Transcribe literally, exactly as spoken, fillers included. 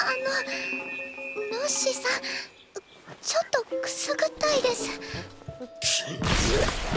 のノッシーさん、ちょっとくすぐったいです。